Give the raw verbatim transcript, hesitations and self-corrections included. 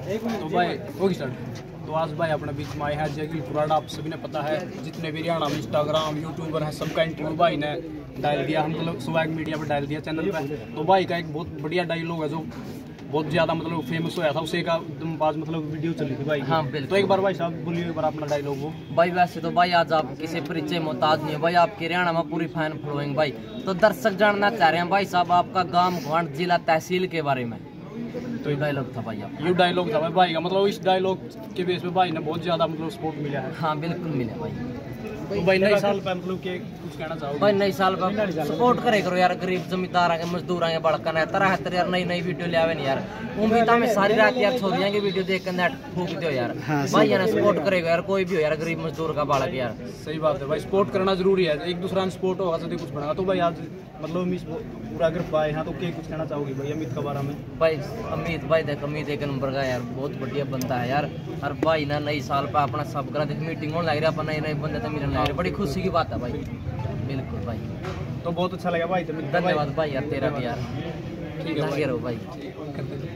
तो भाई होगी स्टार्ट। तो आज भाई अपने बीच में आए हैं जगील पुराड़ा, आप सभी ने पता है, जितने भी हरियाणा में इंस्टाग्राम यूट्यूबर हैं सबका इंटरव्यू भाई ने डायल दिया, हम मतलब स्वैग मीडिया पर डायल दिया चैनल पे। तो भाई का एक बहुत बढ़िया डायलॉग है जो बहुत ज्यादा मतलब फेमस होया था, उसे का बाद मतलब वीडियो चली थी भाई। हाँ बिल्कुल। तो एक बार भाई साहब बोलिए एक बार अपना डायलॉग वो। भाई वैसे तो भाई आज आप किसी परिचय मोहताज नहीं है भाई, आपके हरियाणा में पूरी फैन फॉलोइंग भाई। तो दर्शक जानना चाह रहे हैं भाई साहब आपका गांव गवांड जिला तहसील के बारे में। तो ये डायलॉग था भाई आप ये डायलॉग था भाई भाई का, मतलब इस डायलॉग के बेस पे भाई ने बहुत ज्यादा मतलब सपोर्ट मिला है। हाँ बिल्कुल मिला भाई। तो भाई नए साल पे मतलब के कुछ कहना चाहोगे? भाई नई साल पर सपोर्ट करे करो यार, गरीब जमींदार आगे मजदूर आगे बड़कन है तरह तरह यार, नई नई वीडियो ले आवे नहीं यार। उम्मीद में सारी रात यार छोरियां की वीडियो देख कर नेट फूक दो यार। भाई यार सपोर्ट करेगा यार, कोई भी हो यार, गरीब मजदूर का बालक यार। सही बात है भाई, सपोर्ट करना जरूरी है, एक दूसरा सपोर्ट होगा तो कुछ बनेगा। तो भाई आज मतलब अमित पूरा अगर पाए हैं तो क्या कुछ कहना चाहोगे भाई अमित के बारे में? भाई अमित भाई देख अमित एक नंबर का यार, बहुत बढ़िया बनता है यार। और भाई ना नई साल पर अपना सब करा देख मीटिंग होने लग रही है, अपन नए नए बंदे तो मिलने लग रहे, बड़ी खुशी की बात है भाई। बिल्कुल भाई, तो बहुत अच्छा लगा भाई। धन्यवाद भाई यार तेरा भी यार, ठीक है भाई।